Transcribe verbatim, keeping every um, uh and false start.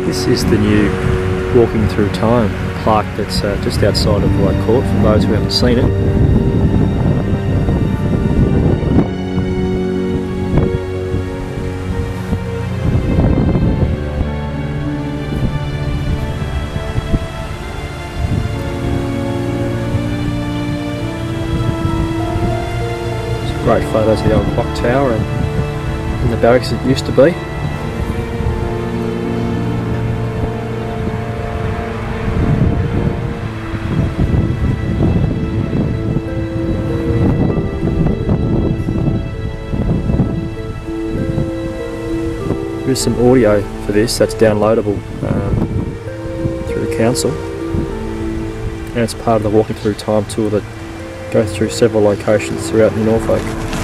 This is the new Walking Through Time plaque that's uh, just outside of White Court for those who haven't seen it. Some great photos of the old clock tower and, and the barracks it used to be. There's some audio for this that's downloadable um, through the council, and it's part of the Walking Through Time tour that goes through several locations throughout New Norfolk.